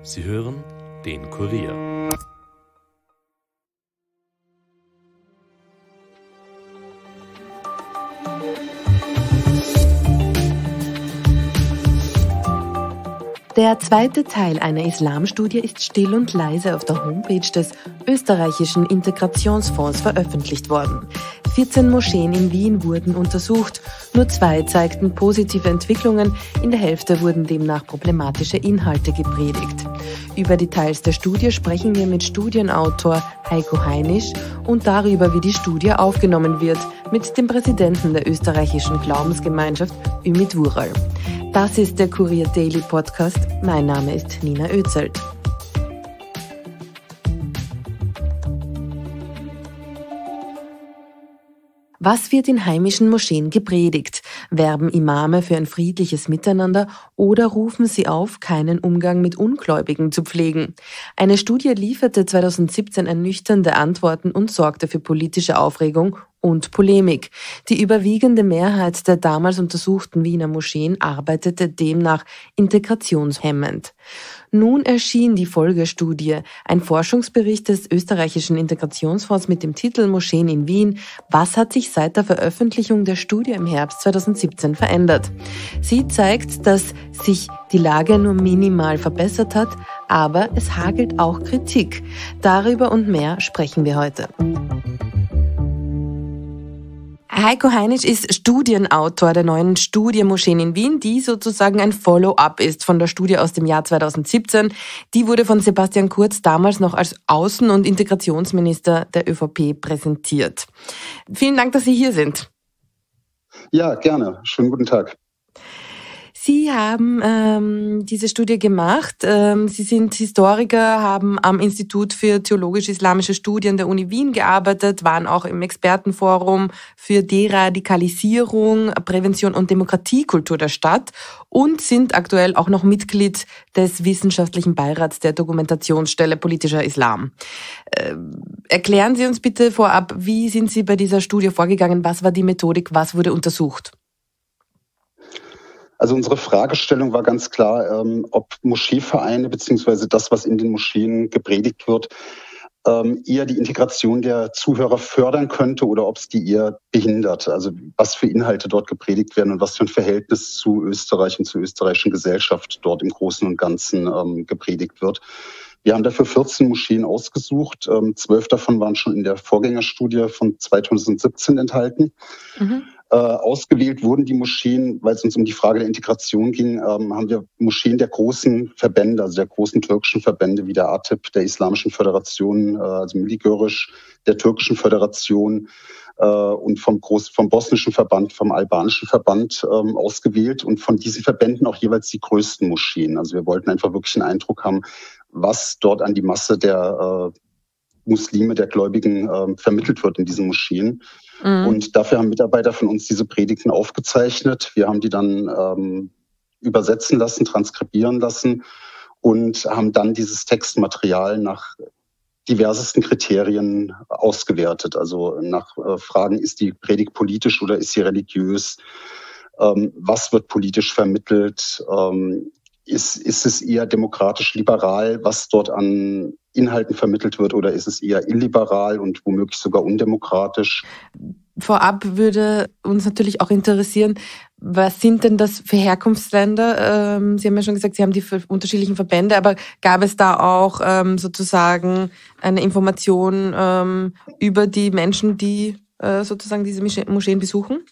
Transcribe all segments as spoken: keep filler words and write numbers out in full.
Sie hören den Kurier. Der zweite Teil einer Islamstudie ist still und leise auf der Homepage des österreichischen Integrationsfonds veröffentlicht worden. vierzehn Moscheen in Wien wurden untersucht, nur zwei zeigten positive Entwicklungen, in der Hälfte wurden demnach problematische Inhalte gepredigt. Über Details der Studie sprechen wir mit Studienautor Heiko Heinisch und darüber, wie die Studie aufgenommen wird, mit dem Präsidenten der österreichischen Glaubensgemeinschaft Ümit Vural. Das ist der Kurier Daily Podcast. Mein Name ist Nina Özelt. Was wird in heimischen Moscheen gepredigt? Werben Imame für ein friedliches Miteinander oder rufen sie auf, keinen Umgang mit Ungläubigen zu pflegen? Eine Studie lieferte zweitausendsiebzehn ernüchternde Antworten und sorgte für politische Aufregung und Polemik. Die überwiegende Mehrheit der damals untersuchten Wiener Moscheen arbeitete demnach integrationshemmend. Nun erschien die Folgestudie, ein Forschungsbericht des österreichischen Integrationsfonds mit dem Titel Moscheen in Wien. Was hat sich seit der Veröffentlichung der Studie im Herbst zweitausendsiebzehn verändert? Sie zeigt, dass sich die Lage nur minimal verbessert hat, aber es hagelt auch Kritik. Darüber und mehr sprechen wir heute. Heiko Heinisch ist Studienautor der neuen Studie Moscheen in Wien, die sozusagen ein Follow-up ist von der Studie aus dem Jahr zweitausendsiebzehn. Die wurde von Sebastian Kurz damals noch als Außen- und Integrationsminister der ÖVP präsentiert. Vielen Dank, dass Sie hier sind. Ja, gerne. Schönen guten Tag. Sie haben ähm, diese Studie gemacht. Ähm, Sie sind Historiker, haben am Institut für theologisch-islamische Studien der Uni Wien gearbeitet, waren auch im Expertenforum für Deradikalisierung, Prävention und Demokratiekultur der Stadt und sind aktuell auch noch Mitglied des Wissenschaftlichen Beirats der Dokumentationsstelle Politischer Islam. Äh, erklären Sie uns bitte vorab, wie sind Sie bei dieser Studie vorgegangen? Was war die Methodik? Was wurde untersucht? Also unsere Fragestellung war ganz klar, ähm, ob Moscheevereine beziehungsweise das, was in den Moscheen gepredigt wird, ähm, eher die Integration der Zuhörer fördern könnte oder ob es die eher behindert. Also was für Inhalte dort gepredigt werden und was für ein Verhältnis zu Österreich und zur österreichischen Gesellschaft dort im Großen und Ganzen ähm, gepredigt wird. Wir haben dafür vierzehn Moscheen ausgesucht. Ähm, zwölf davon waren schon in der Vorgängerstudie von zweitausendsiebzehn enthalten. Mhm. Äh, ausgewählt wurden die Moscheen, weil es uns um die Frage der Integration ging, ähm, haben wir Moscheen der großen Verbände, also der großen türkischen Verbände wie der A T I P, der Islamischen Föderation, äh, also Milli-Görüş, der türkischen Föderation äh, und vom, Groß-, vom bosnischen Verband, vom albanischen Verband ähm, ausgewählt und von diesen Verbänden auch jeweils die größten Moscheen. Also wir wollten einfach wirklich einen Eindruck haben, was dort an die Masse der äh, Muslime, der Gläubigen äh, vermittelt wird in diesen Moscheen. Mhm. Und dafür haben Mitarbeiter von uns diese Predigten aufgezeichnet. Wir haben die dann ähm, übersetzen lassen, transkribieren lassen und haben dann dieses Textmaterial nach diversesten Kriterien ausgewertet. Also nach äh, Fragen, ist die Predigt politisch oder ist sie religiös? Ähm, was wird politisch vermittelt? Ähm, Ist, ist es eher demokratisch-liberal, was dort an Inhalten vermittelt wird, oder ist es eher illiberal und womöglich sogar undemokratisch? Vorab würde uns natürlich auch interessieren, was sind denn das für Herkunftsländer? Ähm, Sie haben ja schon gesagt, Sie haben die unterschiedlichen Verbände, aber gab es da auch ähm, sozusagen eine Information ähm, über die Menschen, die äh, sozusagen diese Moscheen besuchen?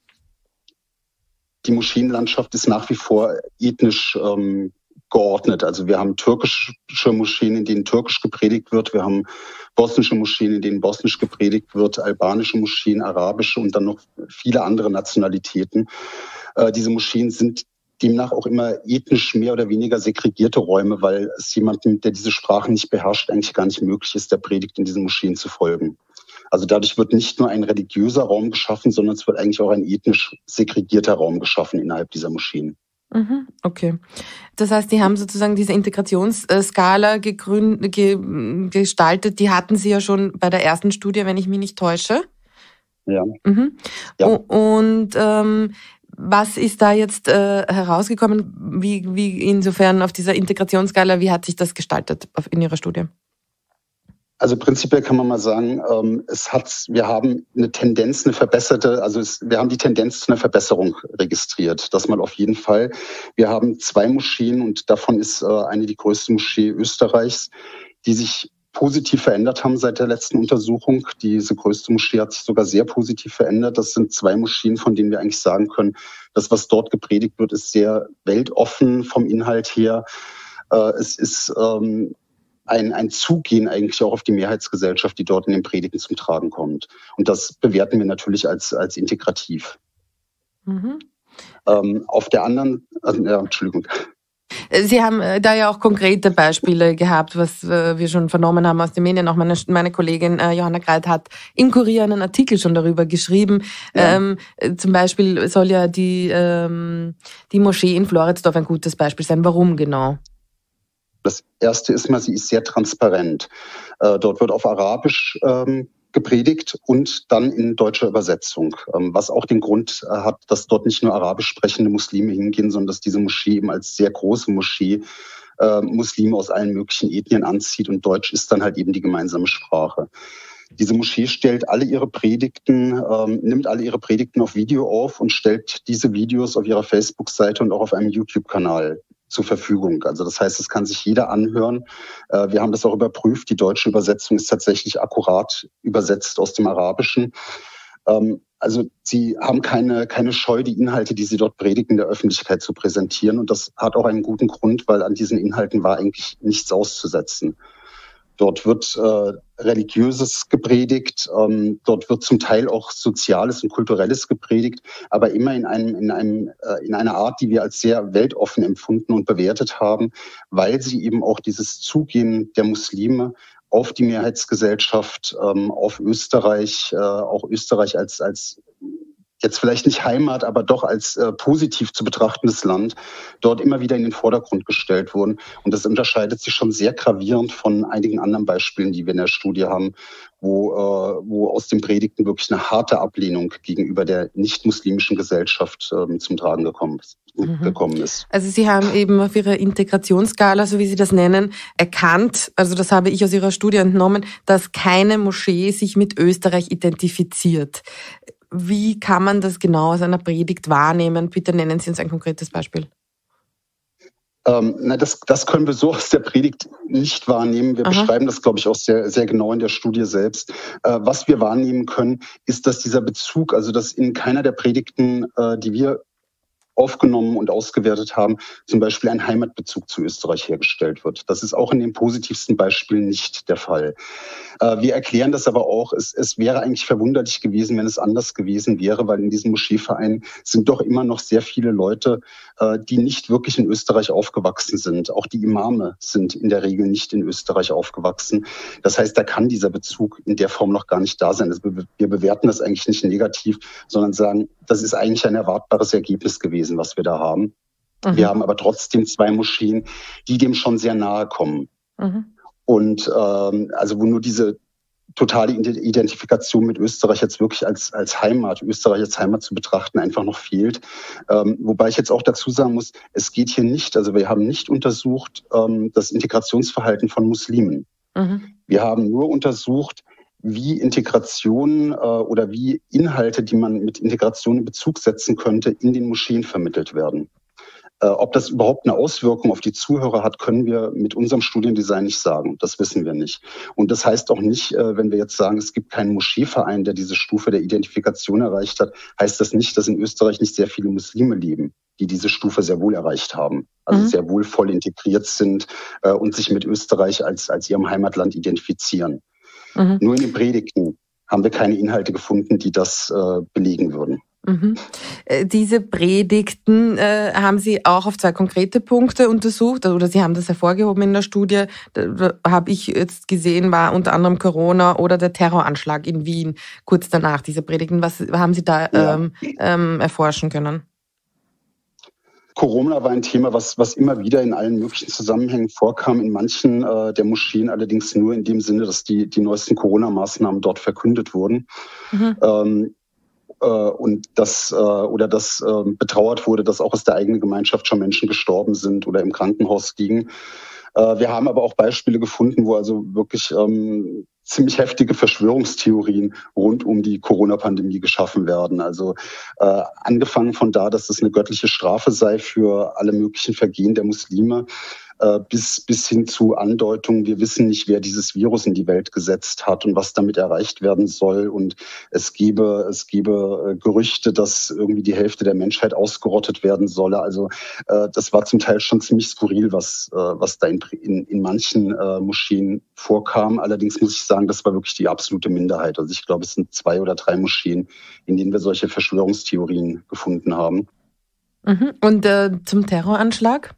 Die Moscheenlandschaft ist nach wie vor ethnisch ähm, geordnet. Also wir haben türkische Moscheen, in denen türkisch gepredigt wird. Wir haben bosnische Moscheen, in denen bosnisch gepredigt wird, albanische Moscheen, arabische und dann noch viele andere Nationalitäten. Äh, diese Moscheen sind demnach auch immer ethnisch mehr oder weniger segregierte Räume, weil es jemandem, der diese Sprache nicht beherrscht, eigentlich gar nicht möglich ist, der Predigt in diesen Moscheen zu folgen. Also dadurch wird nicht nur ein religiöser Raum geschaffen, sondern es wird eigentlich auch ein ethnisch segregierter Raum geschaffen innerhalb dieser Moscheen. Okay. Das heißt, die haben sozusagen diese Integrationsskala gegründet, ge, gestaltet, die hatten Sie ja schon bei der ersten Studie, wenn ich mich nicht täusche. Ja. Mhm. Ja. Und ähm, Was ist da jetzt äh, herausgekommen? Wie, wie insofern auf dieser Integrationsskala, wie hat sich das gestaltet in Ihrer Studie? Also prinzipiell kann man mal sagen, ähm, es hat, wir haben eine Tendenz, eine verbesserte, also es, wir haben die Tendenz zu einer Verbesserung registriert. Das mal auf jeden Fall. Wir haben zwei Moscheen und davon ist äh, eine die größte Moschee Österreichs, die sich positiv verändert haben seit der letzten Untersuchung. Diese größte Moschee hat sich sogar sehr positiv verändert. Das sind zwei Moscheen, von denen wir eigentlich sagen können, das, was dort gepredigt wird, ist sehr weltoffen vom Inhalt her. Äh, es ist ähm, Ein, ein Zugehen eigentlich auch auf die Mehrheitsgesellschaft, die dort in den Predigten zum Tragen kommt. Und das bewerten wir natürlich als, als integrativ. Mhm. Ähm, auf der anderen, also, ja, Entschuldigung. Sie haben da ja auch konkrete Beispiele gehabt, was wir schon vernommen haben aus den Medien. Auch meine, meine Kollegin Johanna Greit hat im Kurier einen Artikel schon darüber geschrieben. Ja. Ähm, zum Beispiel soll ja die, ähm, die Moschee in Floridsdorf ein gutes Beispiel sein. Warum genau? Das erste ist mal, sie ist sehr transparent. Äh, dort wird auf Arabisch ähm, gepredigt und dann in deutscher Übersetzung. Ähm, was auch den Grund äh, hat, dass dort nicht nur arabisch sprechende Muslime hingehen, sondern dass diese Moschee eben als sehr große Moschee äh, Muslime aus allen möglichen Ethnien anzieht und Deutsch ist dann halt eben die gemeinsame Sprache. Diese Moschee stellt alle ihre Predigten, ähm, nimmt alle ihre Predigten auf Video auf und stellt diese Videos auf ihrer Facebook-Seite und auch auf einem YouTube-Kanal zur Verfügung. Also das heißt, es kann sich jeder anhören. Wir haben das auch überprüft. Die deutsche Übersetzung ist tatsächlich akkurat übersetzt aus dem Arabischen. Also sie haben keine, keine Scheu, die Inhalte, die sie dort predigen, der Öffentlichkeit zu präsentieren. Und das hat auch einen guten Grund, weil an diesen Inhalten war eigentlich nichts auszusetzen. Dort wird äh, Religiöses gepredigt, ähm, dort wird zum Teil auch Soziales und Kulturelles gepredigt, aber immer in einem, in einem, äh, in einer Art, die wir als sehr weltoffen empfunden und bewertet haben, weil sie eben auch dieses Zugehen der Muslime auf die Mehrheitsgesellschaft, ähm, auf Österreich, äh, auch Österreich als, als jetzt vielleicht nicht Heimat, aber doch als äh, positiv zu betrachtendes Land, dort immer wieder in den Vordergrund gestellt wurden. Und das unterscheidet sich schon sehr gravierend von einigen anderen Beispielen, die wir in der Studie haben, wo, äh, wo aus den Predigten wirklich eine harte Ablehnung gegenüber der nicht-muslimischen Gesellschaft äh, zum Tragen gekommen ist. Mhm. gekommen ist. Also Sie haben eben auf Ihrer Integrationsskala, so wie Sie das nennen, erkannt, also das habe ich aus Ihrer Studie entnommen, dass keine Moschee sich mit Österreich identifiziert. Wie kann man das genau aus einer Predigt wahrnehmen? Bitte nennen Sie uns ein konkretes Beispiel. Ähm, na, das, das können wir so aus der Predigt nicht wahrnehmen. Wir Aha. beschreiben das, glaube ich, auch sehr, sehr genau in der Studie selbst. Äh, was wir wahrnehmen können, ist, dass dieser Bezug, also dass in keiner der Predigten, äh, die wir aufgenommen und ausgewertet haben, zum Beispiel ein Heimatbezug zu Österreich hergestellt wird. Das ist auch in den positivsten Beispielen nicht der Fall. Wir erklären das aber auch, es, es wäre eigentlich verwunderlich gewesen, wenn es anders gewesen wäre, weil in diesem Moscheeverein sind doch immer noch sehr viele Leute, die nicht wirklich in Österreich aufgewachsen sind. Auch die Imame sind in der Regel nicht in Österreich aufgewachsen. Das heißt, da kann dieser Bezug in der Form noch gar nicht da sein. Also wir bewerten das eigentlich nicht negativ, sondern sagen, das ist eigentlich ein erwartbares Ergebnis gewesen, was wir da haben. Mhm. Wir haben aber trotzdem zwei Moscheen, die dem schon sehr nahe kommen. Mhm. Und ähm, also wo nur diese totale Identifikation mit Österreich jetzt wirklich als, als Heimat, Österreich als Heimat zu betrachten, einfach noch fehlt. Ähm, wobei ich jetzt auch dazu sagen muss, es geht hier nicht, also wir haben nicht untersucht ähm, das Integrationsverhalten von Muslimen. Mhm. Wir haben nur untersucht, wie Integration äh, oder wie Inhalte, die man mit Integration in Bezug setzen könnte, in den Moscheen vermittelt werden. Äh, ob das überhaupt eine Auswirkung auf die Zuhörer hat, können wir mit unserem Studiendesign nicht sagen. Das wissen wir nicht. Und das heißt auch nicht, äh, wenn wir jetzt sagen, es gibt keinen Moscheeverein, der diese Stufe der Identifikation erreicht hat, heißt das nicht, dass in Österreich nicht sehr viele Muslime leben, die diese Stufe sehr wohl erreicht haben. Also mhm. sehr wohl voll integriert sind äh, und sich mit Österreich als, als ihrem Heimatland identifizieren. Mhm. Nur in den Predigten haben wir keine Inhalte gefunden, die das äh, belegen würden. Mhm. Diese Predigten äh, haben Sie auch auf zwei konkrete Punkte untersucht oder Sie haben das hervorgehoben in der Studie. Da, da habe ich jetzt gesehen, war unter anderem Corona oder der Terroranschlag in Wien kurz danach, diese Predigten. Was haben Sie da ja. ähm, ähm, erforschen können? Corona war ein Thema, was, was immer wieder in allen möglichen Zusammenhängen vorkam, in manchen äh, der Moscheen allerdings nur in dem Sinne, dass die, die neuesten Corona-Maßnahmen dort verkündet wurden. Mhm. Ähm, äh, und das äh, oder dass äh, betrauert wurde, dass auch aus der eigenen Gemeinschaft schon Menschen gestorben sind oder im Krankenhaus liegen. Äh, wir haben aber auch Beispiele gefunden, wo also wirklich ähm, ziemlich heftige Verschwörungstheorien rund um die Corona-Pandemie geschaffen werden. Also äh, angefangen von da, dass es eine göttliche Strafe sei für alle möglichen Vergehen der Muslime, äh, bis, bis hin zu Andeutungen, wir wissen nicht, wer dieses Virus in die Welt gesetzt hat und was damit erreicht werden soll. Und es gebe, es gebe äh, Gerüchte, dass irgendwie die Hälfte der Menschheit ausgerottet werden solle. Also äh, das war zum Teil schon ziemlich skurril, was, äh, was da in, in, in manchen äh, Moscheen vorkam. Allerdings muss ich sagen, das war wirklich die absolute Minderheit. Also ich glaube, es sind zwei oder drei Moscheen, in denen wir solche Verschwörungstheorien gefunden haben. Mhm. Und äh, zum Terroranschlag?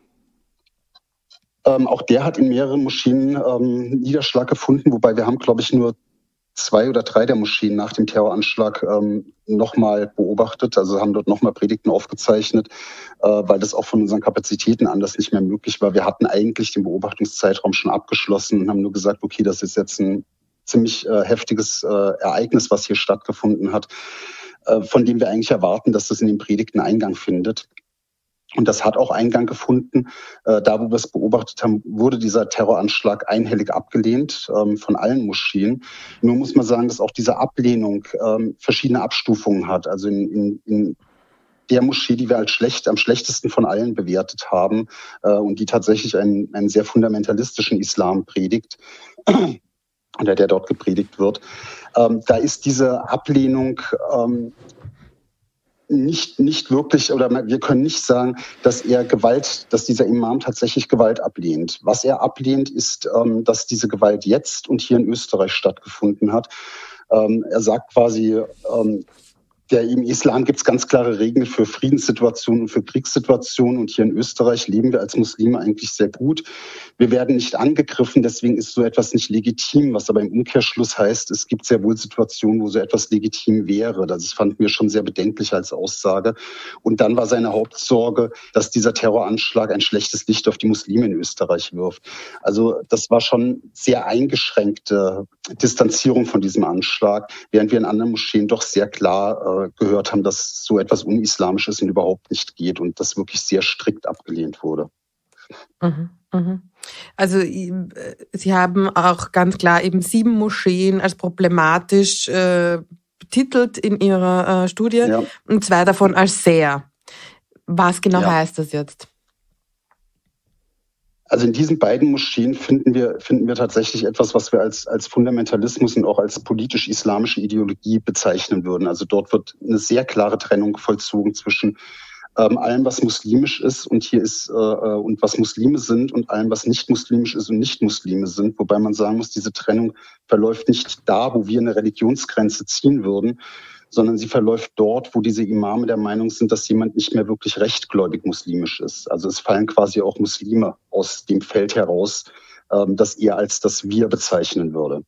Ähm, auch der hat in mehreren Moscheen ähm, Niederschlag gefunden, wobei wir haben, glaube ich, nur zwei oder drei der Moscheen nach dem Terroranschlag ähm, nochmal beobachtet, also haben dort nochmal Predigten aufgezeichnet, äh, weil das auch von unseren Kapazitäten anders nicht mehr möglich war. Wir hatten eigentlich den Beobachtungszeitraum schon abgeschlossen und haben nur gesagt, okay, das ist jetzt ein ziemlich äh, heftiges äh, Ereignis, was hier stattgefunden hat, äh, von dem wir eigentlich erwarten, dass das in den Predigten Eingang findet. Und das hat auch Eingang gefunden. Äh, da, wo wir es beobachtet haben, wurde dieser Terroranschlag einhellig abgelehnt ähm, von allen Moscheen. Nur muss man sagen, dass auch diese Ablehnung ähm, verschiedene Abstufungen hat. Also in, in, in der Moschee, die wir als schlecht, am schlechtesten von allen bewertet haben äh, und die tatsächlich einen, einen sehr fundamentalistischen Islam predigt, oder der dort gepredigt wird, ähm, da ist diese Ablehnung ähm, nicht, nicht wirklich, oder wir können nicht sagen, dass er Gewalt, dass dieser Imam tatsächlich Gewalt ablehnt. Was er ablehnt, ist, ähm, dass diese Gewalt jetzt und hier in Österreich stattgefunden hat. Ähm, er sagt quasi, ähm, Der, im Islam gibt es ganz klare Regeln für Friedenssituationen und für Kriegssituationen. Und hier in Österreich leben wir als Muslime eigentlich sehr gut. Wir werden nicht angegriffen, deswegen ist so etwas nicht legitim, was aber im Umkehrschluss heißt, es gibt sehr wohl Situationen, wo so etwas legitim wäre. Das fanden wir schon sehr bedenklich als Aussage. Und dann war seine Hauptsorge, dass dieser Terroranschlag ein schlechtes Licht auf die Muslime in Österreich wirft. Also das war schon sehr eingeschränkte Distanzierung von diesem Anschlag, während wir in anderen Moscheen doch sehr klar äh, gehört haben, dass so etwas Unislamisches und überhaupt nicht geht und das wirklich sehr strikt abgelehnt wurde. Mhm, mhm. Also Sie haben auch ganz klar eben sieben Moscheen als problematisch äh, betitelt in Ihrer äh, Studie, ja, und zwei davon als sehr. Was genau ja. heißt das jetzt? Also in diesen beiden Moscheen finden wir, finden wir tatsächlich etwas, was wir als, als Fundamentalismus und auch als politisch-islamische Ideologie bezeichnen würden. Also dort wird eine sehr klare Trennung vollzogen zwischen ähm, allem, was muslimisch ist und hier ist äh, und was Muslime sind und allem, was nicht muslimisch ist und nicht Muslime sind. Wobei man sagen muss, diese Trennung verläuft nicht da, wo wir eine Religionsgrenze ziehen würden, sondern sie verläuft dort, wo diese Imame der Meinung sind, dass jemand nicht mehr wirklich rechtgläubig muslimisch ist. Also es fallen quasi auch Muslime aus dem Feld heraus, ähm, das er als das Wir bezeichnen würde.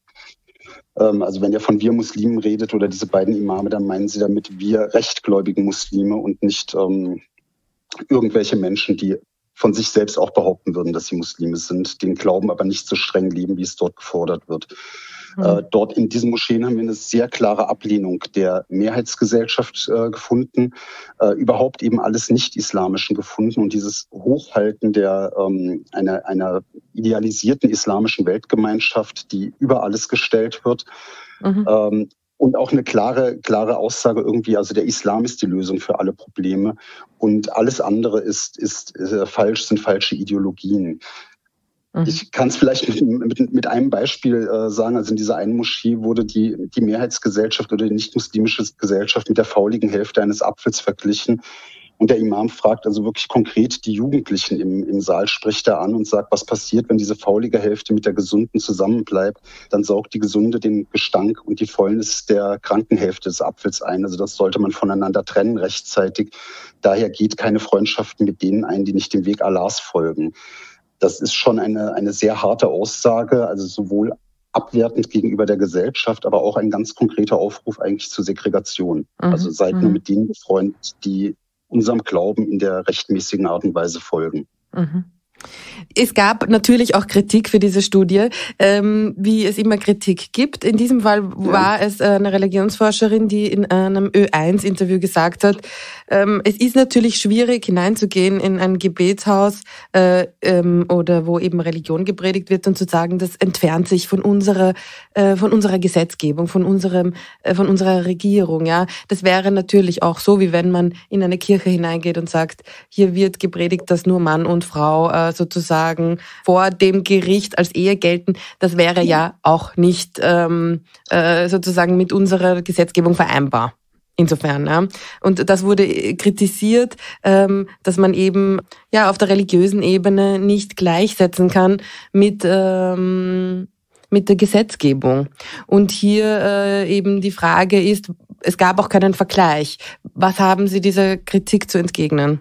Ähm, also wenn er von wir Muslimen redet oder diese beiden Imame, dann meinen sie damit wir rechtgläubigen Muslime und nicht ähm, irgendwelche Menschen, die von sich selbst auch behaupten würden, dass sie Muslime sind, den Glauben aber nicht so streng leben, wie es dort gefordert wird. Mhm. Äh, dort in diesen Moscheen haben wir eine sehr klare Ablehnung der Mehrheitsgesellschaft äh, gefunden, äh, überhaupt eben alles Nicht-Islamischen gefunden und dieses Hochhalten der ähm, einer, einer idealisierten islamischen Weltgemeinschaft, die über alles gestellt wird. Mhm. Ähm, Und auch eine klare, klare Aussage irgendwie, also der Islam ist die Lösung für alle Probleme und alles andere ist, ist, ist falsch, sind falsche Ideologien. Mhm. Ich kann es vielleicht mit, mit, mit einem Beispiel äh, sagen. Also in dieser einen Moschee wurde die, die Mehrheitsgesellschaft oder die nicht-muslimische Gesellschaft mit der fauligen Hälfte eines Apfels verglichen. Und der Imam fragt also wirklich konkret die Jugendlichen im, im Saal, spricht er an und sagt, was passiert, wenn diese faulige Hälfte mit der gesunden zusammenbleibt? Dann saugt die gesunde den Gestank und die Fäulnis der kranken Hälfte des Apfels ein. Also das sollte man voneinander trennen rechtzeitig. Daher geht keine Freundschaften mit denen ein, die nicht dem Weg Allahs folgen. Das ist schon eine, eine sehr harte Aussage, also sowohl abwertend gegenüber der Gesellschaft, aber auch ein ganz konkreter Aufruf eigentlich zur Segregation. Mhm. Also seid nur mit denen befreundet, die unserem Glauben in der rechtmäßigen Art und Weise folgen. Mhm. Es gab natürlich auch Kritik für diese Studie, ähm, wie es immer Kritik gibt. In diesem Fall war ja. es eine Religionsforscherin, die in einem Ö eins Interview gesagt hat, ähm, es ist natürlich schwierig hineinzugehen in ein Gebetshaus äh, ähm, oder wo eben Religion gepredigt wird und zu sagen, das entfernt sich von unserer äh, von unserer Gesetzgebung, von unserem äh, von unserer Regierung. Ja, das wäre natürlich auch so, wie wenn man in eine Kirche hineingeht und sagt, hier wird gepredigt, dass nur Mann und Frau äh, sozusagen vor dem Gericht als Ehe gelten. Das wäre ja auch nicht ähm, äh, sozusagen mit unserer Gesetzgebung vereinbar. Insofern, ja. Und das wurde kritisiert, ähm, dass man eben ja auf der religiösen Ebene nicht gleichsetzen kann mit ähm, mit der Gesetzgebung. Und hier äh, eben die Frage ist, es gab auch keinen Vergleich. Was haben Sie dieser Kritik zu entgegnen?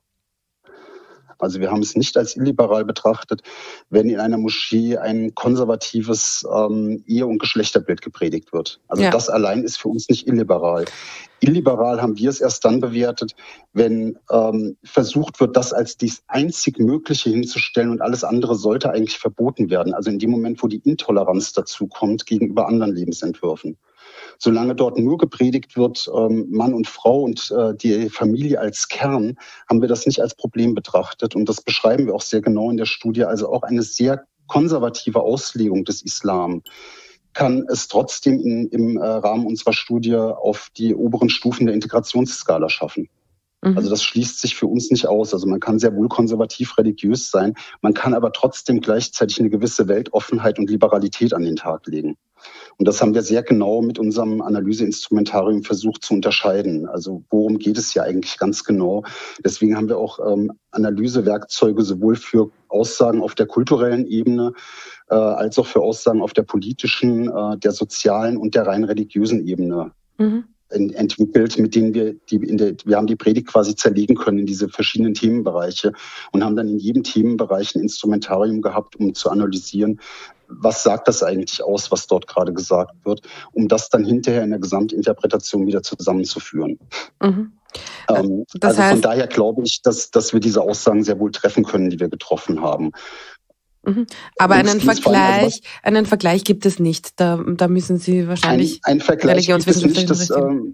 Also wir haben es nicht als illiberal betrachtet, wenn in einer Moschee ein konservatives ähm, Ehe- und Geschlechterbild gepredigt wird. Also ja. das allein ist für uns nicht illiberal. Illiberal haben wir es erst dann bewertet, wenn ähm, versucht wird, das als dies einzig Mögliche hinzustellen und alles andere sollte eigentlich verboten werden. Also in dem Moment, wo die Intoleranz dazu kommt gegenüber anderen Lebensentwürfen. Solange dort nur gepredigt wird, ähm, Mann und Frau und äh, die Familie als Kern, haben wir das nicht als Problem betrachtet. Und das beschreiben wir auch sehr genau in der Studie. Also auch eine sehr konservative Auslegung des Islam kann es trotzdem in, im äh, Rahmen unserer Studie auf die oberen Stufen der Integrationsskala schaffen. Mhm. Also das schließt sich für uns nicht aus. Also man kann sehr wohl konservativ religiös sein, man kann aber trotzdem gleichzeitig eine gewisse Weltoffenheit und Liberalität an den Tag legen. Und das haben wir sehr genau mit unserem Analyseinstrumentarium versucht zu unterscheiden. Also worum geht es hier eigentlich ganz genau? Deswegen haben wir auch ähm, Analysewerkzeuge sowohl für Aussagen auf der kulturellen Ebene äh, als auch für Aussagen auf der politischen, äh, der sozialen und der rein religiösen Ebene mhm. ent- entwickelt, mit denen wir die in der wir haben die Predigt quasi zerlegen können in diese verschiedenen Themenbereiche und haben dann in jedem Themenbereich ein Instrumentarium gehabt, um zu analysieren, was sagt das eigentlich aus, was dort gerade gesagt wird, um das dann hinterher in der Gesamtinterpretation wieder zusammenzuführen. Mhm. Ähm, das also heißt, von daher glaube ich, dass, dass wir diese Aussagen sehr wohl treffen können, die wir getroffen haben. Mhm. Aber einen Vergleich, also einen Vergleich gibt es nicht. Da, da müssen Sie wahrscheinlich ein, ein Vergleich gibt es nicht. Das, ähm,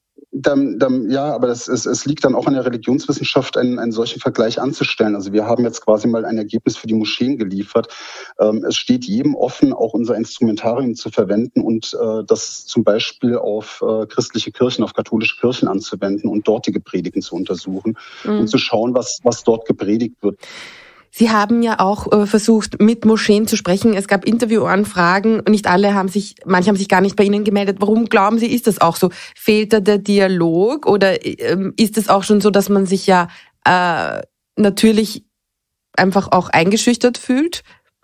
Dann, dann, ja, aber das, es, es liegt dann auch an der Religionswissenschaft, einen, einen solchen Vergleich anzustellen. Also wir haben jetzt quasi mal ein Ergebnis für die Moscheen geliefert. Ähm, es steht jedem offen, auch unser Instrumentarium zu verwenden und äh, das zum Beispiel auf äh, christliche Kirchen, auf katholische Kirchen anzuwenden und dortige Predigten zu untersuchen mhm. und zu schauen, was, was dort gepredigt wird. Sie haben ja auch äh, versucht, mit Moscheen zu sprechen. Es gab Interviewanfragen und nicht alle haben sich, manche haben sich gar nicht bei Ihnen gemeldet. Warum glauben Sie, ist das auch so? Fehlt da der Dialog oder ähm, ist es auch schon so, dass man sich ja äh, natürlich einfach auch eingeschüchtert fühlt?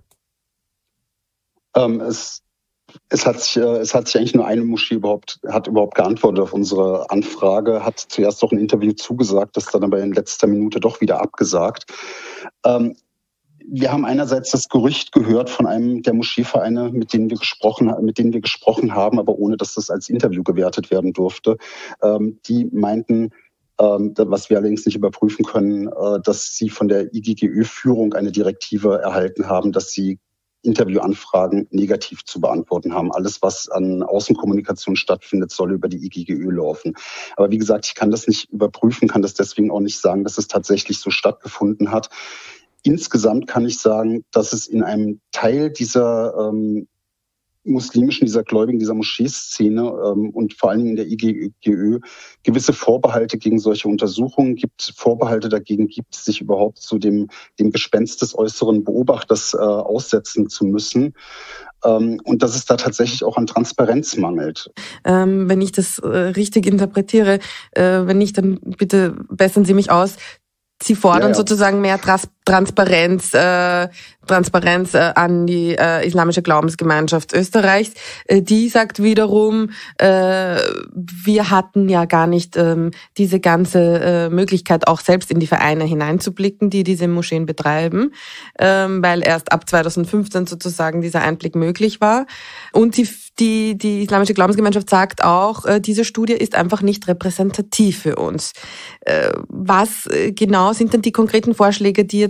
Ähm, es Es hat sich, es hat sich eigentlich nur eine Moschee überhaupt, hat überhaupt geantwortet auf unsere Anfrage, hat zuerst auch ein Interview zugesagt, das dann aber in letzter Minute doch wieder abgesagt. Ähm, wir haben einerseits das Gerücht gehört von einem der Moscheevereine, mit denen wir gesprochen, mit denen wir gesprochen haben, aber ohne, dass das als Interview gewertet werden durfte. Ähm, die meinten, ähm, was wir allerdings nicht überprüfen können, äh, dass sie von der I G G Ö-Führung eine Direktive erhalten haben, dass sie Interviewanfragen negativ zu beantworten haben. Alles, was an Außenkommunikation stattfindet, soll über die I G G Ö laufen. Aber wie gesagt, ich kann das nicht überprüfen, kann das deswegen auch nicht sagen, dass es tatsächlich so stattgefunden hat. Insgesamt kann ich sagen, dass es in einem Teil dieser ähm, muslimischen, dieser Gläubigen, dieser Moscheeszene ähm, und vor allen Dingen in der I G G Ö gewisse Vorbehalte gegen solche Untersuchungen gibt, Vorbehalte dagegen gibt, sich überhaupt zu dem, dem Gespenst des äußeren Beobachters äh, aussetzen zu müssen. Ähm, und dass es da tatsächlich auch an Transparenz mangelt. Ähm, wenn ich das äh, richtig interpretiere, äh, wenn nicht, dann bitte bessern Sie mich aus. Sie fordern ja, ja. sozusagen mehr Tras- Transparenz, äh, Transparenz äh, an die äh, islamische Glaubensgemeinschaft Österreichs. Äh, die sagt wiederum, äh, wir hatten ja gar nicht ähm, diese ganze äh, Möglichkeit, auch selbst in die Vereine hineinzublicken, die diese Moscheen betreiben, ähm, weil erst ab zweitausendfünfzehn sozusagen dieser Einblick möglich war. Und die, die, die islamische Glaubensgemeinschaft sagt auch, äh, diese Studie ist einfach nicht repräsentativ für uns. Äh, was äh, genau sind denn die konkreten Vorschläge, die jetzt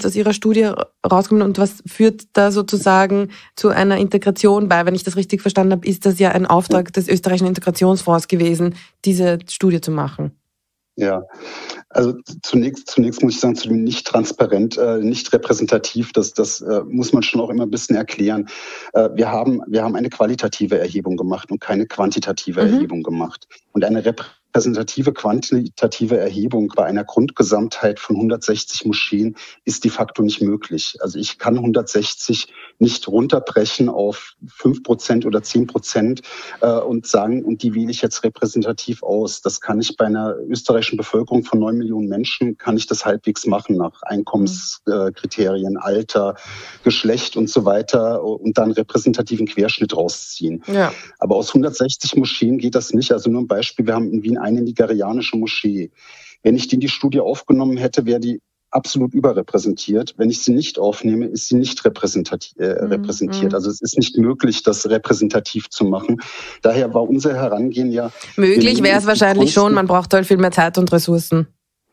jetzt aus Ihrer Studie rauskommen und was führt da sozusagen zu einer Integration bei? Wenn ich das richtig verstanden habe, ist das ja ein Auftrag des österreichischen Integrationsfonds gewesen, diese Studie zu machen. Ja, also zunächst, zunächst muss ich sagen, zu dem nicht transparent, äh, nicht repräsentativ, das, das äh, muss man schon auch immer ein bisschen erklären. Äh, wir haben, wir haben eine qualitative Erhebung gemacht und keine quantitative mhm. Erhebung gemacht. Und eine repräsentative, quantitative Erhebung bei einer Grundgesamtheit von hundertsechzig Moscheen ist de facto nicht möglich. Also ich kann hundertsechzig nicht runterbrechen auf fünf Prozent oder zehn Prozent äh, und sagen, und die wähle ich jetzt repräsentativ aus. Das kann ich bei einer österreichischen Bevölkerung von neun Millionen Menschen, kann ich das halbwegs machen nach Einkommenskriterien, äh, Alter, Geschlecht und so weiter und dann repräsentativen Querschnitt rausziehen. Ja. Aber aus hundertsechzig Moscheen geht das nicht. Also nur ein Beispiel, wir haben in Wien eine nigerianische Moschee. Wenn ich die in die Studie aufgenommen hätte, wäre die absolut überrepräsentiert. Wenn ich sie nicht aufnehme, ist sie nicht repräsentati- äh, repräsentiert. Mhm. Also es ist nicht möglich, das repräsentativ zu machen. Daher war unser Herangehen ja... Möglich wäre es wahrscheinlich schon, man braucht halt viel mehr Zeit und Ressourcen.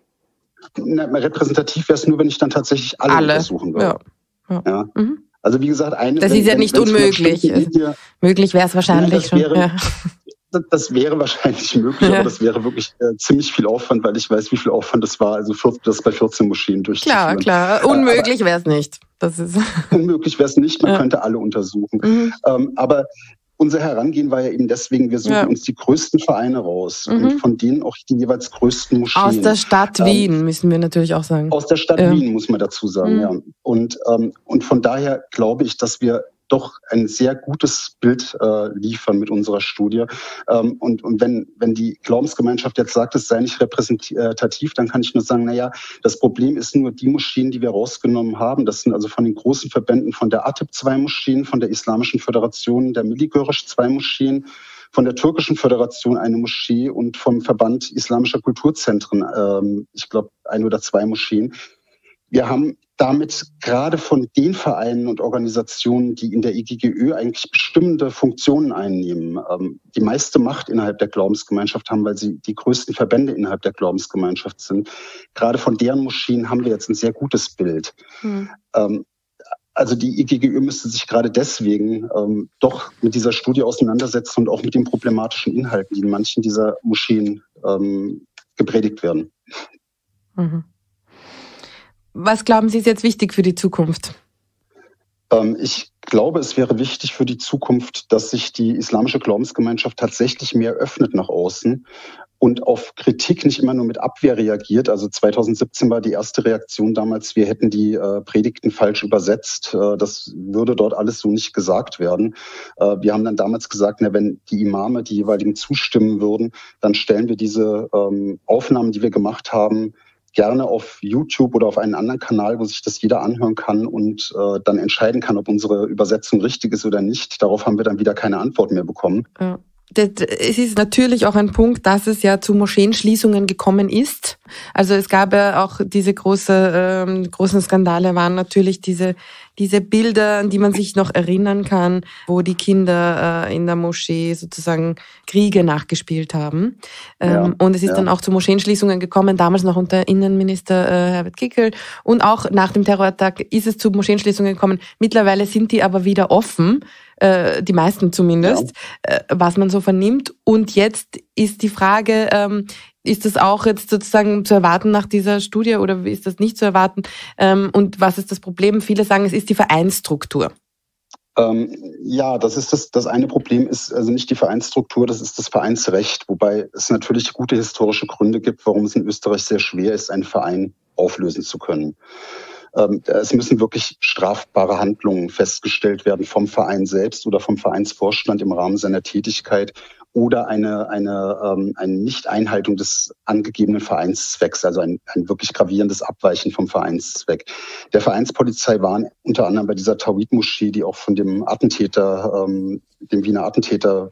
Na, repräsentativ wäre es nur, wenn ich dann tatsächlich alle, alle. untersuchen würde. Ja. Ja. Ja. Mhm. Also wie gesagt, eine... Das wenn, ist ja nicht wenn, unmöglich. Linie, möglich wäre es wahrscheinlich schon. Wäre, ja. Das wäre wahrscheinlich möglich, ja. aber das wäre wirklich äh, ziemlich viel Aufwand, weil ich weiß, wie viel Aufwand das war, also das bei vierzehn Moscheen durchzuführen. Klar, klar. Unmöglich wäre es nicht. Das ist unmöglich wäre es nicht, man ja. könnte alle untersuchen. Mhm. Ähm, aber unser Herangehen war ja eben deswegen, wir suchen ja. uns die größten Vereine raus mhm. und von denen auch die jeweils größten Moscheen. Aus der Stadt Wien, ähm, müssen wir natürlich auch sagen. Aus der Stadt ja. Wien, muss man dazu sagen, mhm. ja. Und, ähm, und von daher glaube ich, dass wir doch ein sehr gutes Bild äh, liefern mit unserer Studie. Ähm, und, und wenn, wenn die Glaubensgemeinschaft jetzt sagt, es sei nicht repräsentativ, dann kann ich nur sagen, na ja, das Problem ist nur die Moscheen, die wir rausgenommen haben. Das sind also von den großen Verbänden von der A T I B zwei Moscheen, von der Islamischen Föderation der Milli-Görüş zwei Moscheen, von der Türkischen Föderation eine Moschee und vom Verband Islamischer Kulturzentren, ähm, ich glaube, ein oder zwei Moscheen. Wir haben damit gerade von den Vereinen und Organisationen, die in der I G G Ö eigentlich bestimmende Funktionen einnehmen, ähm, die meiste Macht innerhalb der Glaubensgemeinschaft haben, weil sie die größten Verbände innerhalb der Glaubensgemeinschaft sind. Gerade von deren Moscheen haben wir jetzt ein sehr gutes Bild. Hm. Ähm, also die I G G Ö müsste sich gerade deswegen ähm, doch mit dieser Studie auseinandersetzen und auch mit den problematischen Inhalten, die in manchen dieser Moscheen ähm, gepredigt werden. Mhm. Was glauben Sie ist jetzt wichtig für die Zukunft? Ähm, ich glaube, es wäre wichtig für die Zukunft, dass sich die islamische Glaubensgemeinschaft tatsächlich mehr öffnet nach außen und auf Kritik nicht immer nur mit Abwehr reagiert. Also zweitausendsiebzehn war die erste Reaktion damals, wir hätten die äh, Predigten falsch übersetzt. Äh, das würde dort alles so nicht gesagt werden. Äh, wir haben dann damals gesagt, na, wenn die Imame, die jeweiligen zustimmen würden, dann stellen wir diese ähm, Aufnahmen, die wir gemacht haben, gerne auf YouTube oder auf einen anderen Kanal, wo sich das jeder anhören kann und äh, dann entscheiden kann, ob unsere Übersetzung richtig ist oder nicht. Darauf haben wir dann wieder keine Antwort mehr bekommen. Ja. Es ist natürlich auch ein Punkt, dass es ja zu Moscheenschließungen gekommen ist. Also es gab ja auch diese große, ähm, großen Skandale, waren natürlich diese diese Bilder, an die man sich noch erinnern kann, wo die Kinder äh, in der Moschee sozusagen Kriege nachgespielt haben. Ähm, ja, und es ist ja. dann auch zu Moscheenschließungen gekommen, damals noch unter Innenminister äh, Herbert Kickl. Und auch nach dem Terrorattack ist es zu Moscheenschließungen gekommen. Mittlerweile sind die aber wieder offen, äh, die meisten zumindest, ja. äh, was man so vernimmt. Und jetzt ist die Frage, ähm, ist das auch jetzt sozusagen zu erwarten nach dieser Studie oder ist das nicht zu erwarten? Und was ist das Problem? Viele sagen, es ist die Vereinsstruktur. Ähm, ja, das ist das, das eine Problem ist also nicht die Vereinsstruktur, das ist das Vereinsrecht, wobei es natürlich gute historische Gründe gibt, warum es in Österreich sehr schwer ist, einen Verein auflösen zu können. Ähm, es müssen wirklich strafbare Handlungen festgestellt werden vom Verein selbst oder vom Vereinsvorstand im Rahmen seiner Tätigkeit oder eine, eine, ähm, eine Nicht-Einhaltung des angegebenen Vereinszwecks, also ein, ein wirklich gravierendes Abweichen vom Vereinszweck. Der Vereinspolizei waren unter anderem bei dieser Tawhid-Moschee, die auch von dem Attentäter, ähm, dem Wiener Attentäter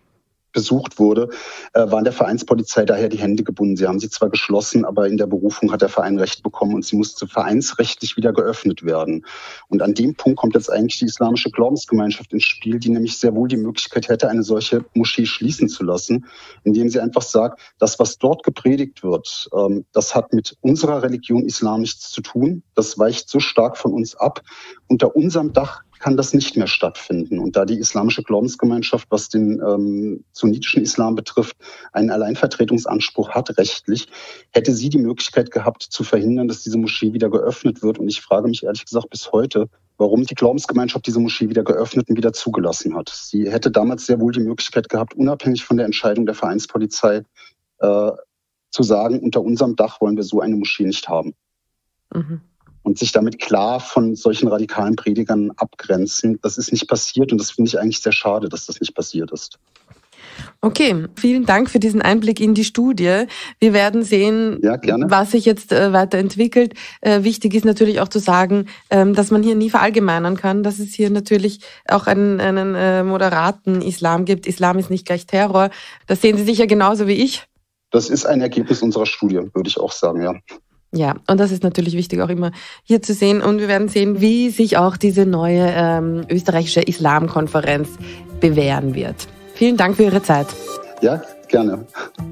besucht wurde, äh, waren der Vereinspolizei daher die Hände gebunden. Sie haben sie zwar geschlossen, aber in der Berufung hat der Verein Recht bekommen und sie musste vereinsrechtlich wieder geöffnet werden. Und an dem Punkt kommt jetzt eigentlich die islamische Glaubensgemeinschaft ins Spiel, die nämlich sehr wohl die Möglichkeit hätte, eine solche Moschee schließen zu lassen, indem sie einfach sagt, das, was dort gepredigt wird, ähm, das hat mit unserer Religion Islam nichts zu tun. Das weicht so stark von uns ab. Unter unserem Dach kann das nicht mehr stattfinden. Und da die islamische Glaubensgemeinschaft, was den ähm, sunnitischen Islam betrifft, einen Alleinvertretungsanspruch hat rechtlich, hätte sie die Möglichkeit gehabt, zu verhindern, dass diese Moschee wieder geöffnet wird. Und ich frage mich ehrlich gesagt bis heute, warum die Glaubensgemeinschaft diese Moschee wieder geöffnet und wieder zugelassen hat. Sie hätte damals sehr wohl die Möglichkeit gehabt, unabhängig von der Entscheidung der Vereinspolizei, äh, zu sagen, unter unserem Dach wollen wir so eine Moschee nicht haben. Mhm. Und sich damit klar von solchen radikalen Predigern abgrenzen. Das ist nicht passiert und das finde ich eigentlich sehr schade, dass das nicht passiert ist. Okay, vielen Dank für diesen Einblick in die Studie. Wir werden sehen, ja, was sich jetzt äh, weiterentwickelt. Äh, wichtig ist natürlich auch zu sagen, ähm, dass man hier nie verallgemeinern kann, dass es hier natürlich auch einen, einen äh, moderaten Islam gibt. Islam ist nicht gleich Terror. Das sehen Sie sicher genauso wie ich. Das ist ein Ergebnis unserer Studie, würde ich auch sagen, ja. Ja, und das ist natürlich wichtig auch immer hier zu sehen. Und wir werden sehen, wie sich auch diese neue ähm, österreichische Islamkonferenz bewähren wird. Vielen Dank für Ihre Zeit. Ja, gerne.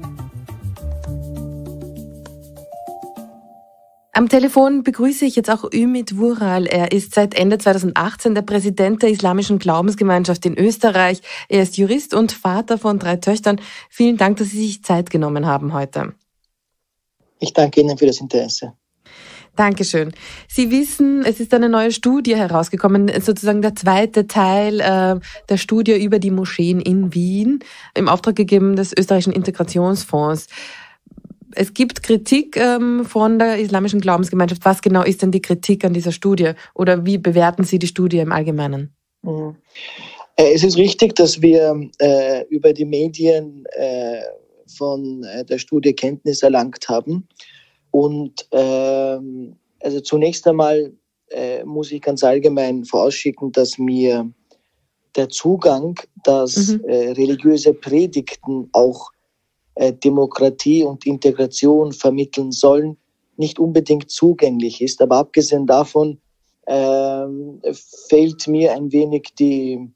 Am Telefon begrüße ich jetzt auch Ümit Vural. Er ist seit Ende zweitausendachtzehn der Präsident der Islamischen Glaubensgemeinschaft in Österreich. Er ist Jurist und Vater von drei Töchtern. Vielen Dank, dass Sie sich Zeit genommen haben heute. Ich danke Ihnen für das Interesse. Dankeschön. Sie wissen, es ist eine neue Studie herausgekommen, sozusagen der zweite Teil äh, der Studie über die Moscheen in Wien, im Auftrag gegeben des österreichischen Integrationsfonds. Es gibt Kritik ähm, von der Islamischen Glaubensgemeinschaft. Was genau ist denn die Kritik an dieser Studie? Oder wie bewerten Sie die Studie im Allgemeinen? Mhm. Äh, es ist richtig, dass wir äh, über die Medien äh, von der Studie Kenntnis erlangt haben. Und ähm, also zunächst einmal äh, muss ich ganz allgemein vorausschicken, dass mir der Zugang, dass mhm. äh, religiöse Predigten auch äh, Demokratie und Integration vermitteln sollen, nicht unbedingt zugänglich ist. Aber abgesehen davon äh, fehlt mir ein wenig die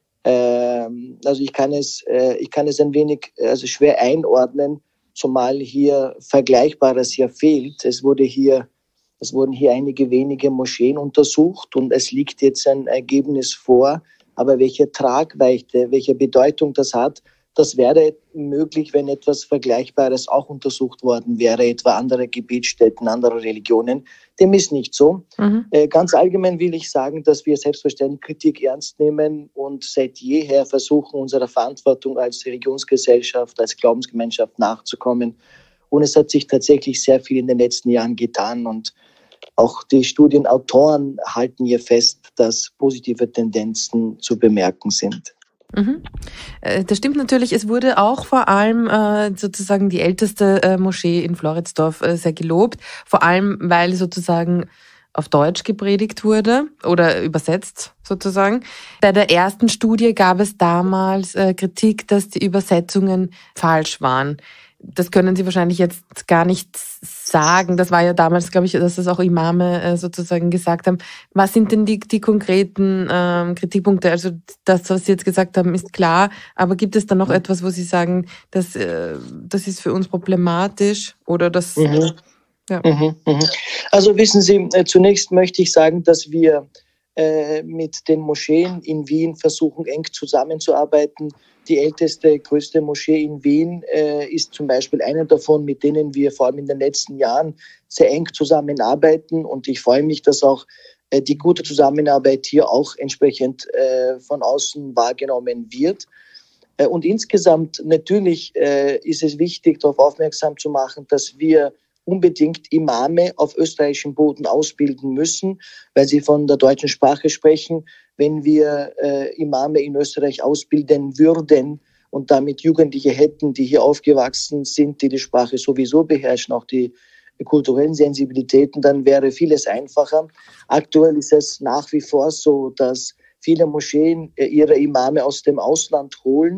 Also ich kann es, ich kann es ein wenig also schwer einordnen, zumal hier Vergleichbares ja fehlt. Es wurde hier, es wurden hier einige wenige Moscheen untersucht und es liegt jetzt ein Ergebnis vor. Aber welche Tragweite, welche Bedeutung das hat, das wäre möglich, wenn etwas Vergleichbares auch untersucht worden wäre, etwa andere Gebetsstätten, andere Religionen. Dem ist nicht so. Mhm. Äh, ganz allgemein will ich sagen, dass wir selbstverständlich Kritik ernst nehmen und seit jeher versuchen, unserer Verantwortung als Religionsgesellschaft, als Glaubensgemeinschaft nachzukommen. Und es hat sich tatsächlich sehr viel in den letzten Jahren getan. Und auch die Studienautoren halten hier fest, dass positive Tendenzen zu bemerken sind. Mhm. Das stimmt natürlich. Es wurde auch vor allem äh, sozusagen die älteste äh, Moschee in Floridsdorf äh, sehr gelobt, vor allem weil sozusagen auf Deutsch gepredigt wurde oder übersetzt sozusagen. Bei der ersten Studie gab es damals äh, Kritik, dass die Übersetzungen falsch waren. Das können Sie wahrscheinlich jetzt gar nicht sagen. Das war ja damals, glaube ich, dass das auch Imame äh, sozusagen gesagt haben. Was sind denn die, die konkreten ähm, Kritikpunkte? Also das, was Sie jetzt gesagt haben, ist klar. Aber gibt es da noch etwas, wo Sie sagen, dass, äh, das ist für uns problematisch? Oder das... Mhm. Ja. Mhm, mhm. Also wissen Sie, äh, zunächst möchte ich sagen, dass wir äh, mit den Moscheen in Wien versuchen, eng zusammenzuarbeiten. Die älteste, größte Moschee in Wien äh, ist zum Beispiel eine davon, mit denen wir vor allem in den letzten Jahren sehr eng zusammenarbeiten. Und ich freue mich, dass auch äh, die gute Zusammenarbeit hier auch entsprechend äh, von außen wahrgenommen wird. Äh, und insgesamt natürlich äh, ist es wichtig, darauf aufmerksam zu machen, dass wir unbedingt Imame auf österreichischem Boden ausbilden müssen, weil Sie von der deutschen Sprache sprechen. Wenn wir äh, Imame in Österreich ausbilden würden und damit Jugendliche hätten, die hier aufgewachsen sind, die die Sprache sowieso beherrschen, auch die kulturellen Sensibilitäten, dann wäre vieles einfacher. Aktuell ist es nach wie vor so, dass viele Moscheen äh, ihre Imame aus dem Ausland holen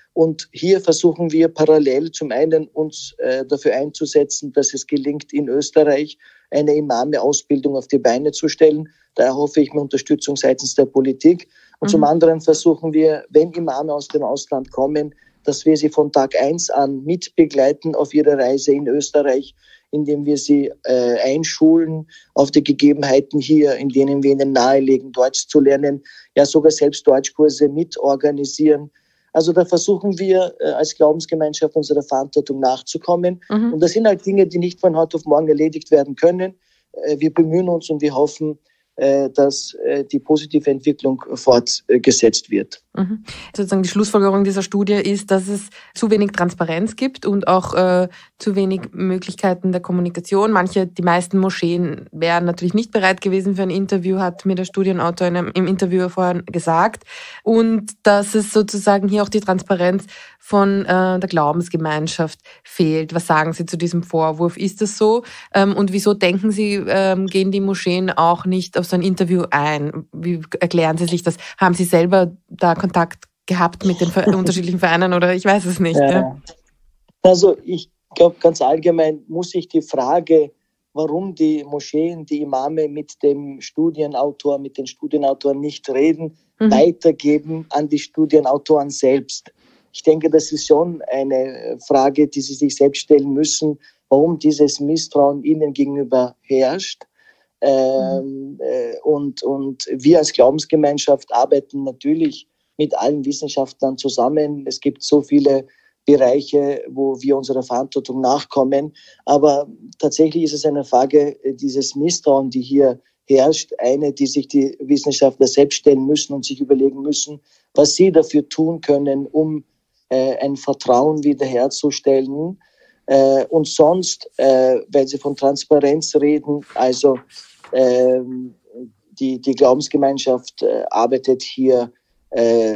Und hier versuchen wir parallel zum einen uns äh, dafür einzusetzen, dass es gelingt, in Österreich eine Imame-Ausbildung auf die Beine zu stellen. Da erhoffe ich mir Unterstützung seitens der Politik. Und mhm. zum anderen versuchen wir, wenn Imame aus dem Ausland kommen, dass wir sie von Tag eins an mitbegleiten auf ihrer Reise in Österreich, indem wir sie äh, einschulen auf die Gegebenheiten hier, in denen wir ihnen nahelegen, Deutsch zu lernen, ja sogar selbst Deutschkurse mitorganisieren. Also da versuchen wir äh, als Glaubensgemeinschaft unserer Verantwortung nachzukommen. Mhm. Und das sind halt Dinge, die nicht von heute auf morgen erledigt werden können. Äh, wir bemühen uns und wir hoffen, äh, dass äh, die positive Entwicklung fortgesetzt wird. Mhm. Sozusagen die Schlussfolgerung dieser Studie ist, dass es zu wenig Transparenz gibt und auch äh, zu wenig Möglichkeiten der Kommunikation. Manche, die meisten Moscheen wären natürlich nicht bereit gewesen für ein Interview, hat mir der Studienautor in einem, im Interview vorhin gesagt. Und dass es sozusagen hier auch die Transparenz von äh, der Glaubensgemeinschaft fehlt. Was sagen Sie zu diesem Vorwurf? Ist das so? Ähm, und wieso denken Sie, ähm, gehen die Moscheen auch nicht auf so ein Interview ein? Wie erklären Sie sich das? Haben Sie selber da Kontakt gehabt mit den unterschiedlichen Vereinen oder ich weiß es nicht. Ja. Ja. Also ich glaube, ganz allgemein muss ich die Frage, warum die Moscheen, die Imame mit dem Studienautor, mit den Studienautoren nicht reden, mhm. weitergeben an die Studienautoren selbst. Ich denke, das ist schon eine Frage, die sie sich selbst stellen müssen, warum dieses Misstrauen ihnen gegenüber herrscht. Ähm, äh, und, und wir als Glaubensgemeinschaft arbeiten natürlich mit allen Wissenschaftlern zusammen. Es gibt so viele Bereiche, wo wir unserer Verantwortung nachkommen. Aber tatsächlich ist es eine Frage dieses Misstrauen, die hier herrscht, eine, die sich die Wissenschaftler selbst stellen müssen und sich überlegen müssen, was sie dafür tun können, um äh, ein Vertrauen wiederherzustellen. Äh, und sonst, äh, weil Sie von Transparenz reden, also äh, die, die Glaubensgemeinschaft äh, arbeitet hier äh,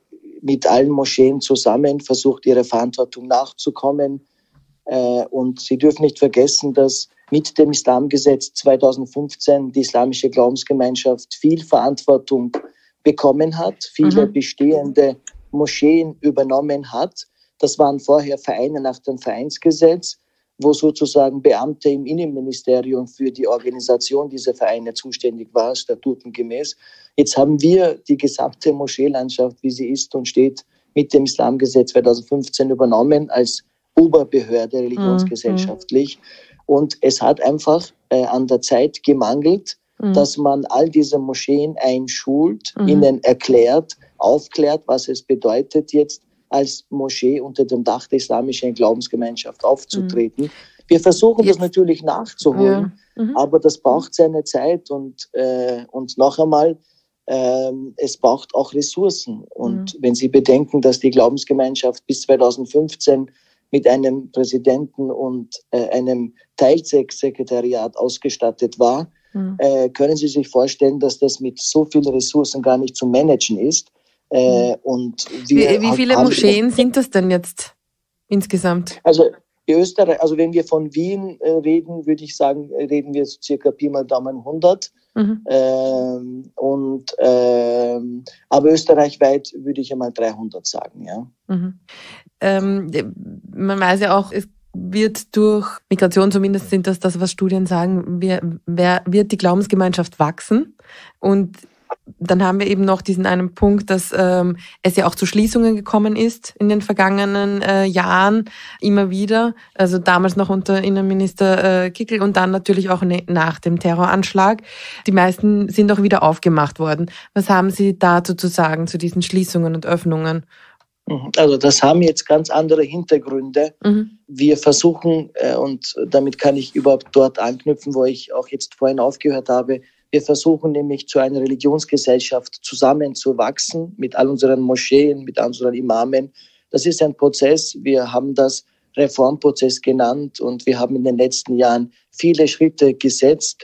mit allen Moscheen zusammen, versucht ihrer Verantwortung nachzukommen. Äh, und Sie dürfen nicht vergessen, dass mit dem Islamgesetz zweitausendfünfzehn die islamische Glaubensgemeinschaft viel Verantwortung bekommen hat, viele mhm. bestehende Moscheen übernommen hat. Das waren vorher Vereine nach dem Vereinsgesetz, wo sozusagen Beamte im Innenministerium für die Organisation dieser Vereine zuständig war, statutengemäß. Jetzt haben wir die gesamte Moscheelandschaft, wie sie ist und steht, mit dem Islamgesetz zweitausendfünfzehn übernommen als Oberbehörde religionsgesellschaftlich. Mhm. Und es hat einfach äh, an der Zeit gemangelt, mhm. dass man all diese Moscheen einschult, mhm. ihnen erklärt, aufklärt, was es bedeutet, jetzt als Moschee unter dem Dach der islamischen Glaubensgemeinschaft aufzutreten. Mhm. Wir versuchen Jetzt. das natürlich nachzuholen, ja. mhm. aber das braucht seine Zeit und, äh, und noch einmal, äh, es braucht auch Ressourcen. Und mhm. wenn Sie bedenken, dass die Glaubensgemeinschaft bis zweitausendfünfzehn mit einem Präsidenten und äh, einem Teilsekretariat ausgestattet war, mhm. äh, können Sie sich vorstellen, dass das mit so vielen Ressourcen gar nicht zu managen ist. Äh, und wir wie, wie viele Moscheen sind das denn jetzt insgesamt? Also die Österreich, also wenn wir von Wien äh, reden, würde ich sagen, reden wir so circa Pi mal Daumen hundert. Mhm. Ähm, und, ähm, aber österreichweit würde ich einmal dreihundert sagen. Ja. Mhm. Ähm, man weiß ja auch, es wird durch Migration, zumindest sind das das, was Studien sagen, wir, wer, wird die Glaubensgemeinschaft wachsen. Und dann haben wir eben noch diesen einen Punkt, dass ähm, es ja auch zu Schließungen gekommen ist in den vergangenen äh, Jahren immer wieder. Also damals noch unter Innenminister äh, Kickl und dann natürlich auch ne, nach dem Terroranschlag. Die meisten sind auch wieder aufgemacht worden. Was haben Sie dazu zu sagen, zu diesen Schließungen und Öffnungen? Also das haben jetzt ganz andere Hintergründe. Mhm. Wir versuchen, äh, und damit kann ich überhaupt dort anknüpfen, wo ich auch jetzt vorhin aufgehört habe, wir versuchen nämlich zu einer Religionsgesellschaft zusammenzuwachsen mit all unseren Moscheen, mit all unseren Imamen. Das ist ein Prozess. Wir haben das Reformprozess genannt und wir haben in den letzten Jahren viele Schritte gesetzt.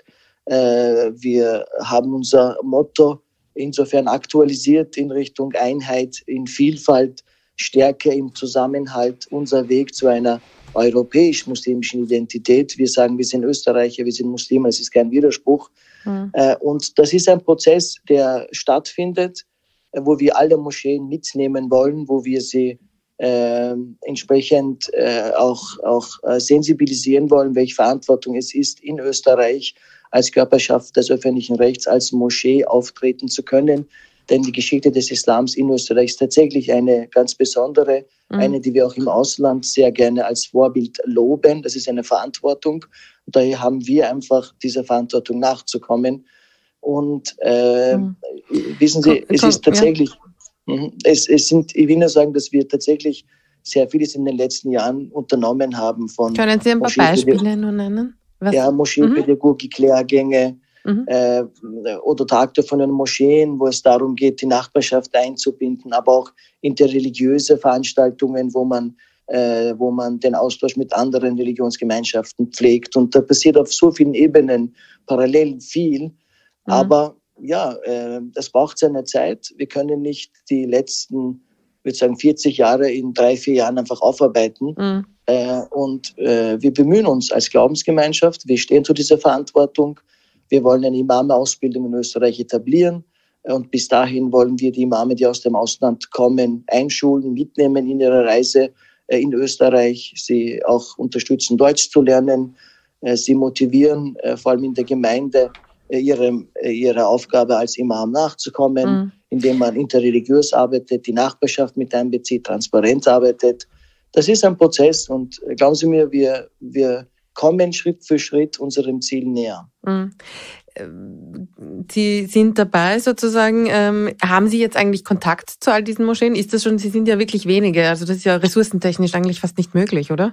Wir haben unser Motto insofern aktualisiert in Richtung Einheit, in Vielfalt, Stärke im Zusammenhalt, unser Weg zu einer europäisch-muslimischen Identität. Wir sagen, wir sind Österreicher, wir sind Muslime, es ist kein Widerspruch. Mhm. Und das ist ein Prozess, der stattfindet, wo wir alle Moscheen mitnehmen wollen, wo wir sie äh, entsprechend äh, auch, auch äh, sensibilisieren wollen, welche Verantwortung es ist, in Österreich als Körperschaft des öffentlichen Rechts, als Moschee auftreten zu können. Denn die Geschichte des Islams in Österreich ist tatsächlich eine ganz besondere, mhm. eine, die wir auch im Ausland sehr gerne als Vorbild loben. Das ist eine Verantwortung. Und daher haben wir einfach dieser Verantwortung nachzukommen. Und äh, mhm. wissen Sie, es ist tatsächlich, ja. es, es sind, ich will nur sagen, dass wir tatsächlich sehr vieles in den letzten Jahren unternommen haben. Von Können Sie ein paar Beispiele nur nennen? Was? Ja, Moscheepädagogik, mhm. Lehrgänge, Mhm. Äh, oder Tag der offenen Moscheen, wo es darum geht, die Nachbarschaft einzubinden, aber auch interreligiöse Veranstaltungen, wo man, äh, wo man den Austausch mit anderen Religionsgemeinschaften pflegt. Und da passiert auf so vielen Ebenen parallel viel. Mhm. Aber ja, äh, das braucht seine Zeit. Wir können nicht die letzten, ich würde sagen, vierzig Jahre in drei, vier Jahren einfach aufarbeiten. Mhm. Äh, und äh, wir bemühen uns als Glaubensgemeinschaft. Wir stehen zu dieser Verantwortung. Wir wollen eine Imame-Ausbildung in Österreich etablieren und bis dahin wollen wir die Imame, die aus dem Ausland kommen, einschulen, mitnehmen in ihrer Reise in Österreich, sie auch unterstützen, Deutsch zu lernen, sie motivieren, vor allem in der Gemeinde, ihre, ihrer Aufgabe als Imam nachzukommen, mhm. indem man interreligiös arbeitet, die Nachbarschaft mit einbezieht, transparent arbeitet. Das ist ein Prozess und glauben Sie mir, wir, wir kommen Schritt für Schritt unserem Ziel näher. Sie sind dabei sozusagen. Ähm, haben Sie jetzt eigentlich Kontakt zu all diesen Moscheen? Ist das schon, Sie sind ja wirklich wenige, also das ist ja ressourcentechnisch eigentlich fast nicht möglich, oder?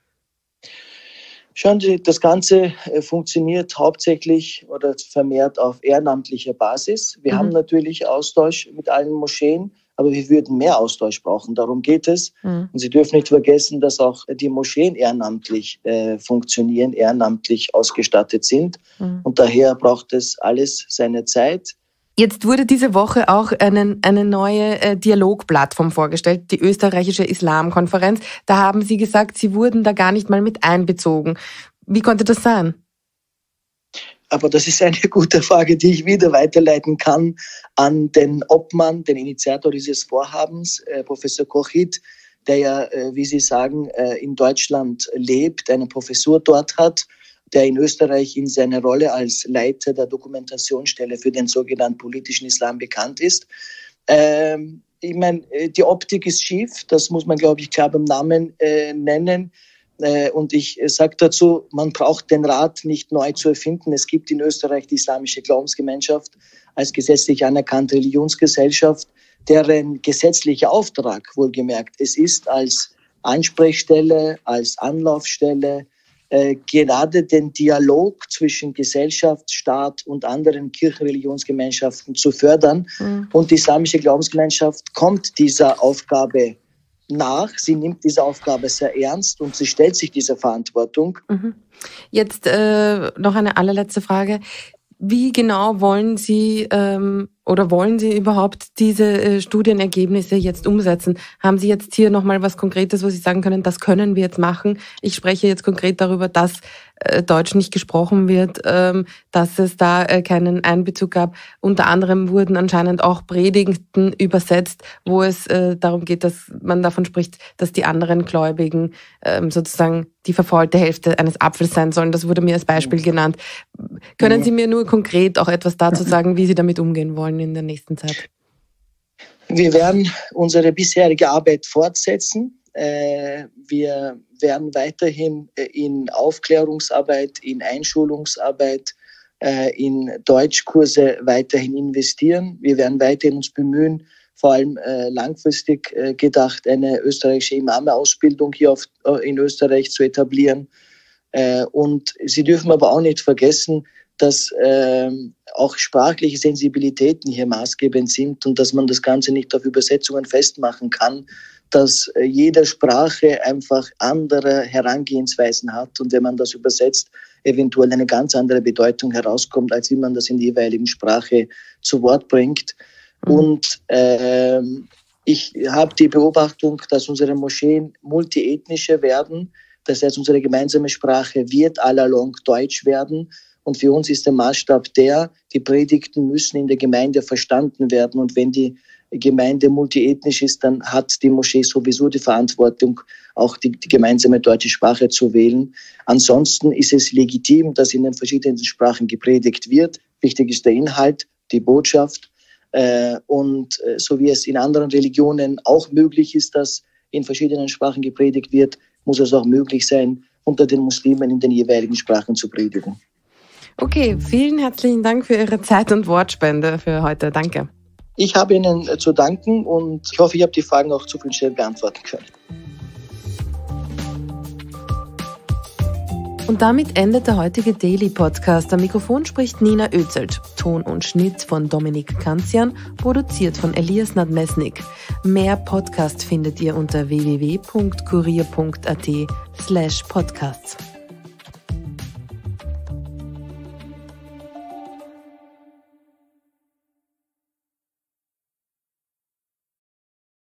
Schauen Sie, das Ganze funktioniert hauptsächlich oder vermehrt auf ehrenamtlicher Basis. Wir mhm. haben natürlich Austausch mit allen Moscheen, aber wir würden mehr Austausch brauchen. Darum geht es. Mhm. Und Sie dürfen nicht vergessen, dass auch die Moscheen ehrenamtlich äh, funktionieren, ehrenamtlich ausgestattet sind. Mhm. Und daher braucht es alles seine Zeit. Jetzt wurde diese Woche auch eine, eine neue äh, Dialogplattform vorgestellt, die österreichische Islamkonferenz. Da haben Sie gesagt, Sie wurden da gar nicht mal mit einbezogen. Wie konnte das sein? Aber das ist eine gute Frage, die ich wieder weiterleiten kann an den Obmann, den Initiator dieses Vorhabens, äh, Professor Kochit, der ja, äh, wie Sie sagen, äh, in Deutschland lebt, eine Professur dort hat, der in Österreich in seiner Rolle als Leiter der Dokumentationsstelle für den sogenannten politischen Islam bekannt ist. Ähm, ich meine, die Optik ist schief, das muss man, glaube ich, klar beim Namen äh, nennen. Und ich sage dazu, man braucht den Rat nicht neu zu erfinden. Es gibt in Österreich die Islamische Glaubensgemeinschaft als gesetzlich anerkannte Religionsgesellschaft, deren gesetzlicher Auftrag, wohlgemerkt, es ist als Ansprechstelle, als Anlaufstelle, äh, gerade den Dialog zwischen Gesellschaft, Staat und anderen Kirchenreligionsgemeinschaften zu fördern. Mhm. Und die Islamische Glaubensgemeinschaft kommt dieser Aufgabe nach. Sie nimmt diese Aufgabe sehr ernst und sie stellt sich dieser Verantwortung. Jetzt äh, noch eine allerletzte Frage. Wie genau wollen Sie ähm, oder wollen Sie überhaupt diese äh, Studienergebnisse jetzt umsetzen? Haben Sie jetzt hier nochmal was Konkretes, wo Sie sagen können, das können wir jetzt machen? Ich spreche jetzt konkret darüber, dass äh, Deutsch nicht gesprochen wird, ähm, dass es da äh, keinen Einbezug gab. Unter anderem wurden anscheinend auch Predigten übersetzt, wo es äh, darum geht, dass man davon spricht, dass die anderen Gläubigen ähm, sozusagen die verfaulte Hälfte eines Apfels sein sollen. Das wurde mir als Beispiel genannt. Können Sie mir nur konkret auch etwas dazu sagen, wie Sie damit umgehen wollen in der nächsten Zeit? Wir werden unsere bisherige Arbeit fortsetzen. Wir werden weiterhin in Aufklärungsarbeit, in Einschulungsarbeit, in Deutschkurse weiterhin investieren. Wir werden weiterhin uns bemühen, vor allem langfristig gedacht, eine österreichische Imame-Ausbildung hier auf, in Österreich zu etablieren. Und Sie dürfen aber auch nicht vergessen, dass äh, auch sprachliche Sensibilitäten hier maßgebend sind und dass man das Ganze nicht auf Übersetzungen festmachen kann, dass äh, jede Sprache einfach andere Herangehensweisen hat und wenn man das übersetzt, eventuell eine ganz andere Bedeutung herauskommt, als wie man das in der jeweiligen Sprache zu Wort bringt. Mhm. Und äh, ich habe die Beobachtung, dass unsere Moscheen multiethnische werden. Das heißt, unsere gemeinsame Sprache wird allalong Deutsch werden. Und für uns ist der Maßstab der, die Predigten müssen in der Gemeinde verstanden werden. Und wenn die Gemeinde multiethnisch ist, dann hat die Moschee sowieso die Verantwortung, auch die, die gemeinsame deutsche Sprache zu wählen. Ansonsten ist es legitim, dass in den verschiedenen Sprachen gepredigt wird. Wichtig ist der Inhalt, die Botschaft. Äh, und äh, so wie es in anderen Religionen auch möglich ist, dass in verschiedenen Sprachen gepredigt wird, muss es auch möglich sein, unter den Muslimen in den jeweiligen Sprachen zu predigen. Okay, vielen herzlichen Dank für Ihre Zeit und Wortspende für heute. Danke. Ich habe Ihnen zu danken und ich hoffe, ich habe die Fragen auch zufriedenstellend beantworten können. Und damit endet der heutige Daily Podcast. Am Mikrofon spricht Nina Özelt. Ton und Schnitt von Dominik Kanzian, produziert von Elias Nadmesnik. Mehr Podcast findet ihr unter w w w punkt kurier punkt a t slash podcasts.